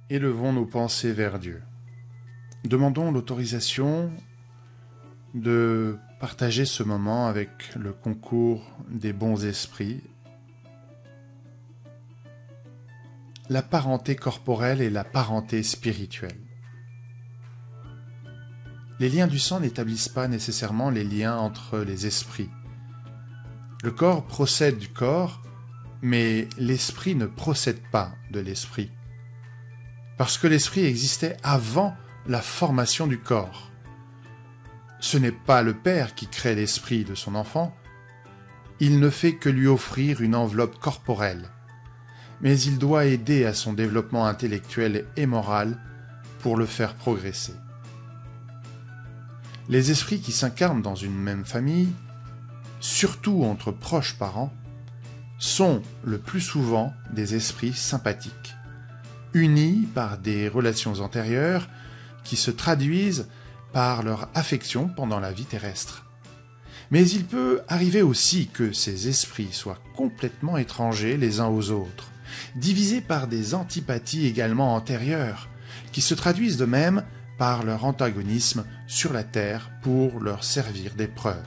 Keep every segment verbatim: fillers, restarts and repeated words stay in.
Élevons nos pensées vers Dieu. Demandons l'autorisation de partager ce moment avec le concours des bons esprits. La parenté corporelle et la parenté spirituelle. Les liens du sang n'établissent pas nécessairement les liens entre les esprits. Le corps procède du corps, mais l'esprit ne procède pas de l'esprit. Parce que l'esprit existait avant la formation du corps. Ce n'est pas le père qui crée l'esprit de son enfant, il ne fait que lui offrir une enveloppe corporelle, mais il doit aider à son développement intellectuel et moral pour le faire progresser. Les esprits qui s'incarnent dans une même famille, surtout entre proches parents, sont le plus souvent des esprits sympathiques, unis par des relations antérieures qui se traduisent par leur affection pendant la vie terrestre. Mais il peut arriver aussi que ces esprits soient complètement étrangers les uns aux autres, divisés par des antipathies également antérieures, qui se traduisent de même par leur antagonisme sur la terre pour leur servir d'épreuve.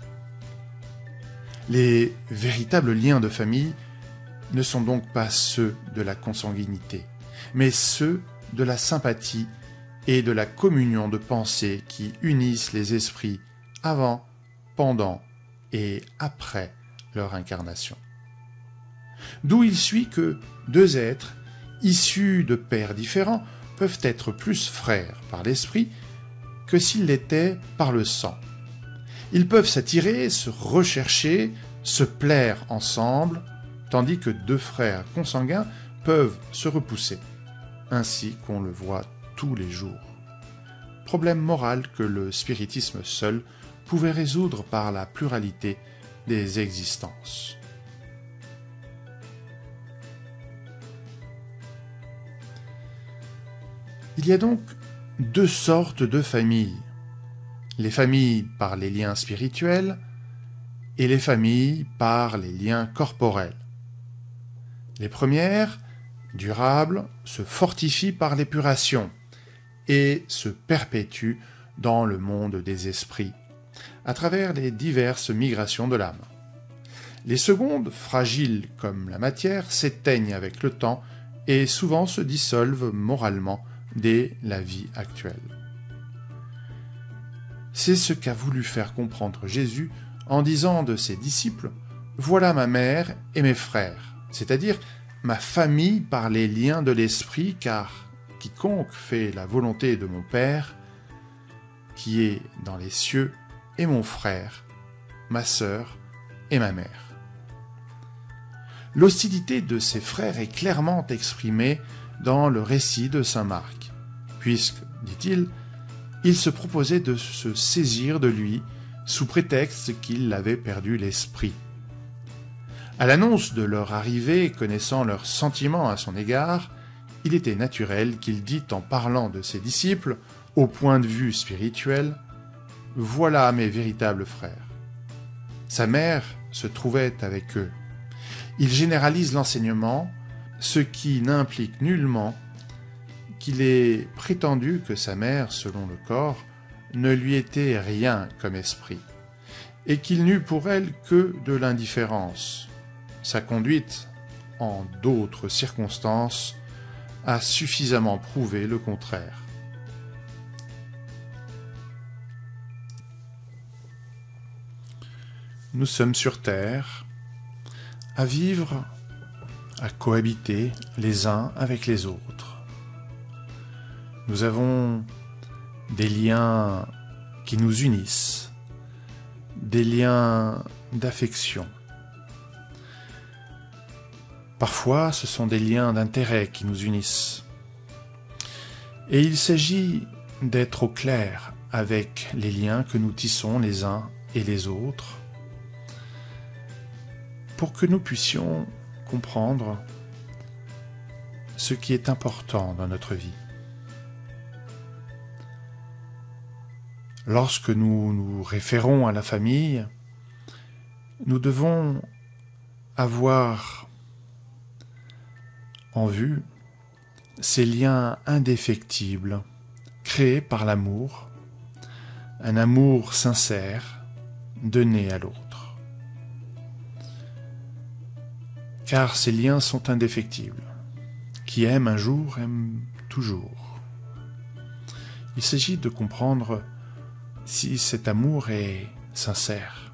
Les véritables liens de famille ne sont donc pas ceux de la consanguinité, mais ceux de la sympathie et de la communion de pensée qui unissent les esprits avant, pendant et après leur incarnation. D'où il suit que deux êtres, issus de pères différents, peuvent être plus frères par l'esprit que s'ils l'étaient par le sang. Ils peuvent s'attirer, se rechercher, se plaire ensemble, tandis que deux frères consanguins peuvent se repousser, ainsi qu'on le voit tous les jours. Problème moral que le spiritisme seul pouvait résoudre par la pluralité des existences. Il y a donc deux sortes de familles. Les familles par les liens spirituels et les familles par les liens corporels. Les premières, durables, se fortifient par l'épuration et se perpétuent dans le monde des esprits, à travers les diverses migrations de l'âme. Les secondes, fragiles comme la matière, s'éteignent avec le temps et souvent se dissolvent moralement dès la vie actuelle. C'est ce qu'a voulu faire comprendre Jésus en disant de ses disciples « Voilà ma mère et mes frères », c'est-à-dire ma famille par les liens de l'esprit, car quiconque fait la volonté de mon Père, qui est dans les cieux, est mon frère, ma sœur et ma mère. L'hostilité de ses frères est clairement exprimée dans le récit de saint Marc, puisque, dit-il, ils se proposaient de se saisir de lui sous prétexte qu'il avait perdu l'esprit. À l'annonce de leur arrivée, connaissant leurs sentiments à son égard, il était naturel qu'il dit en parlant de ses disciples, au point de vue spirituel, « Voilà mes véritables frères ». Sa mère se trouvait avec eux. Il généralise l'enseignement, ce qui n'implique nullement qu'il ait prétendu que sa mère, selon le corps, ne lui était rien comme esprit, et qu'il n'eût pour elle que de l'indifférence. Sa conduite, en d'autres circonstances, a suffisamment prouvé le contraire. Nous sommes sur terre, à vivre, à cohabiter les uns avec les autres. Nous avons des liens qui nous unissent, des liens d'affection. Parfois, ce sont des liens d'intérêt qui nous unissent. Et il s'agit d'être au clair avec les liens que nous tissons les uns et les autres, pour que nous puissions comprendre ce qui est important dans notre vie. Lorsque nous nous référons à la famille, nous devons avoir en vue ces liens indéfectibles créés par l'amour, un amour sincère donné à l'autre. Car ces liens sont indéfectibles. Qui aime un jour aime toujours. Il s'agit de comprendre si cet amour est sincère.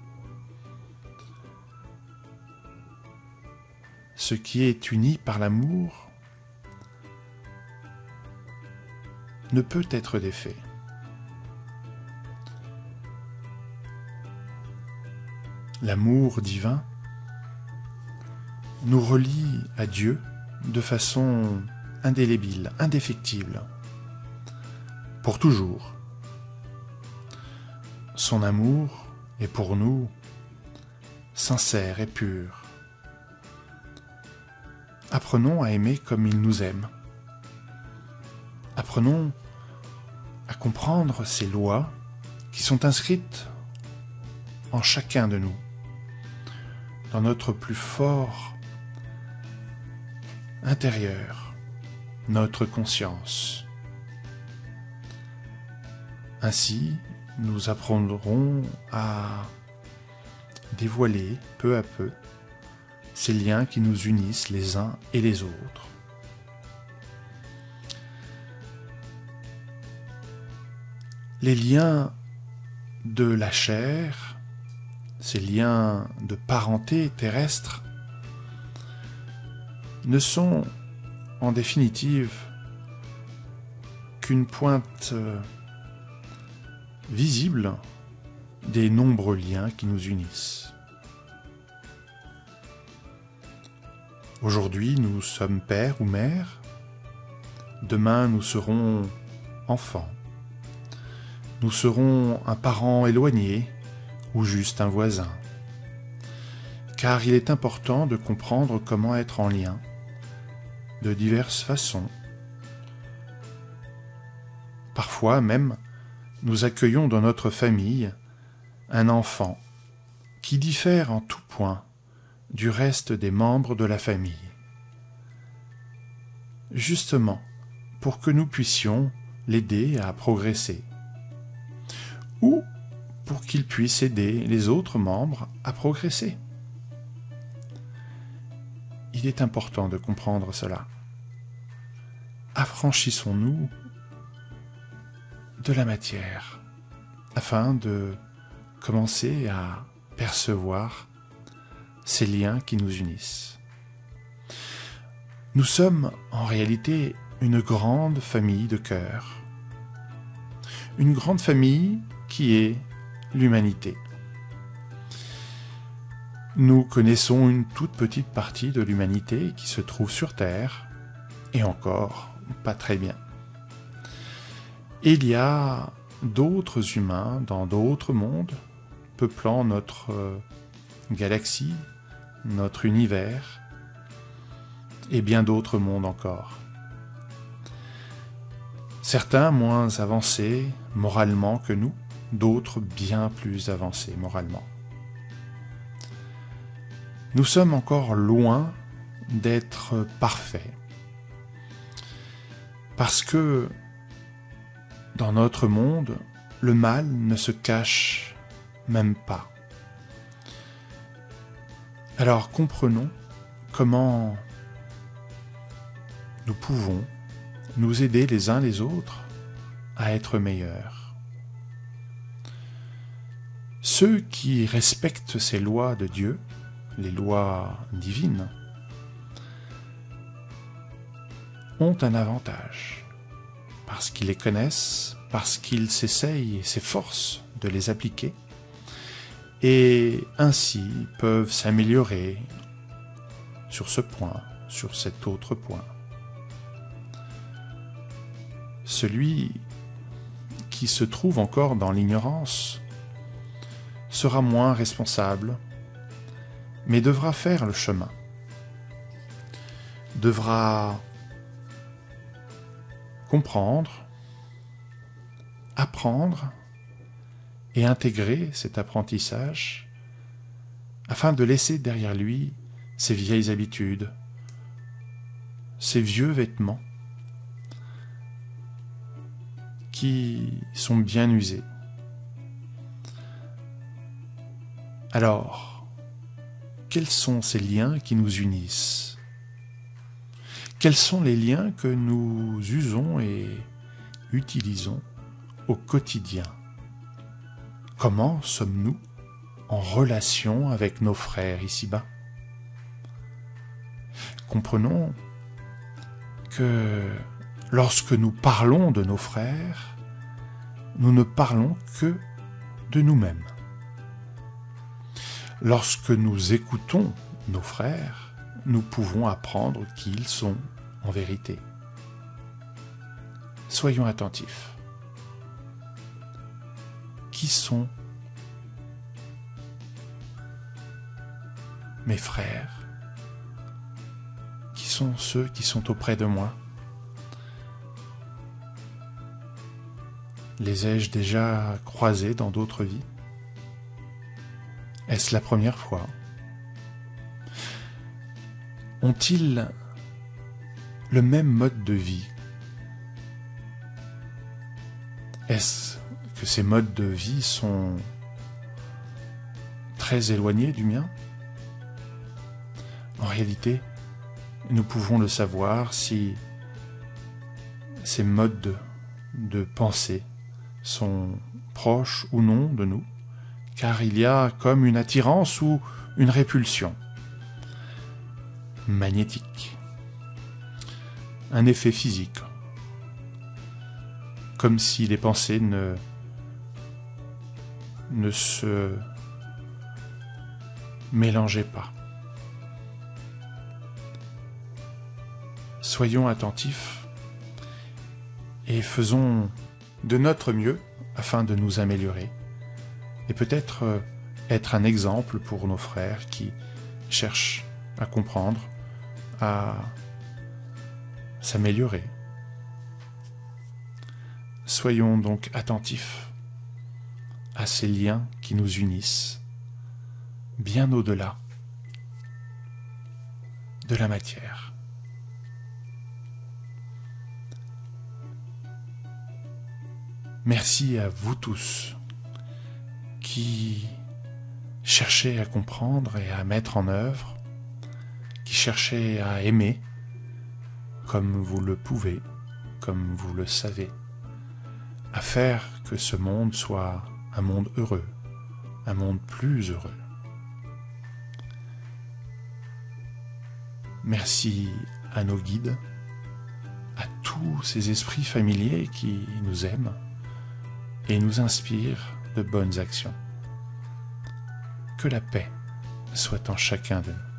Ce qui est uni par l'amour ne peut être défait. L'amour divin nous relie à Dieu de façon indélébile, indéfectible, pour toujours. Son amour est pour nous sincère et pur. Apprenons à aimer comme il nous aime. Apprenons à comprendre ces lois qui sont inscrites en chacun de nous, dans notre plus fort intérieur, notre conscience. Ainsi, nous apprendrons à dévoiler peu à peu ces liens qui nous unissent les uns et les autres. Les liens de la chair, ces liens de parenté terrestre, ne sont en définitive qu'une pointe visible des nombreux liens qui nous unissent. Aujourd'hui, nous sommes père ou mère. Demain, nous serons enfants. Nous serons un parent éloigné ou juste un voisin. Car il est important de comprendre comment être en lien de diverses façons. Parfois même, nous accueillons dans notre famille un enfant qui diffère en tout point du reste des membres de la famille. Justement, pour que nous puissions l'aider à progresser, ou pour qu'il puisse aider les autres membres à progresser. Il est important de comprendre cela. Affranchissons-nous de la matière afin de commencer à percevoir ces liens qui nous unissent. Nous sommes en réalité une grande famille de cœur, une grande famille qui est l'humanité. Nous connaissons une toute petite partie de l'humanité qui se trouve sur Terre, et encore pas très bien. Il y a d'autres humains dans d'autres mondes, peuplant notre euh, galaxie, notre univers, et bien d'autres mondes encore. Certains moins avancés moralement que nous, d'autres bien plus avancés moralement. Nous sommes encore loin d'être parfaits, parce que dans notre monde, le mal ne se cache même pas. Alors comprenons comment nous pouvons nous aider les uns les autres à être meilleurs. Ceux qui respectent ces lois de Dieu, les lois divines, ont un avantage, parce qu'ils les connaissent, parce qu'ils s'essayent et s'efforcent de les appliquer, et ainsi peuvent s'améliorer sur ce point, sur cet autre point. Celui qui se trouve encore dans l'ignorance sera moins responsable, mais devra faire le chemin, devra comprendre, apprendre et intégrer cet apprentissage afin de laisser derrière lui ses vieilles habitudes, ses vieux vêtements qui sont bien usés. Alors, quels sont ces liens qui nous unissent? Quels sont les liens que nous usons et utilisons au quotidien? Comment sommes-nous en relation avec nos frères ici-bas? Comprenons que lorsque nous parlons de nos frères, nous ne parlons que de nous-mêmes. Lorsque nous écoutons nos frères, nous pouvons apprendre qui ils sont en vérité. Soyons attentifs. Qui sont mes frères? Qui sont ceux qui sont auprès de moi? Les ai-je déjà croisés dans d'autres vies? Est-ce la première fois? Ont-ils le même mode de vie? Est-ce que ces modes de vie sont très éloignés du mien? En réalité, nous pouvons le savoir si ces modes de, de pensée sont proches ou non de nous, car il y a comme une attirance ou une répulsion magnétique, un effet physique, comme si les pensées ne, ne se mélangeaient pas. Soyons attentifs et faisons de notre mieux afin de nous améliorer et peut-être être un exemple pour nos frères qui cherchent à comprendre, à s'améliorer. Soyons donc attentifs à ces liens qui nous unissent bien au-delà de la matière. Merci à vous tous qui cherchez à comprendre et à mettre en œuvre, qui cherchez à aimer comme vous le pouvez, comme vous le savez, à faire que ce monde soit un monde heureux, un monde plus heureux. Merci à nos guides, à tous ces esprits familiers qui nous aiment et nous inspirent de bonnes actions. Que la paix soit en chacun de nous.